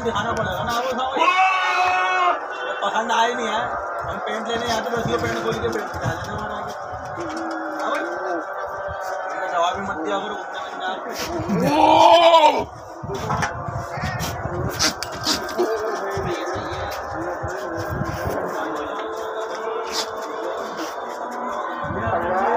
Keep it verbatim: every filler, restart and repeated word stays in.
दिखाना पड़ेगा ना। वो पसंद आए नहीं है, हम पेंट लेने आते तो उसी पेंट खोल के पेंट दिखा देना हमारा आगे। जवाब ही मत दिया करो घूमने में।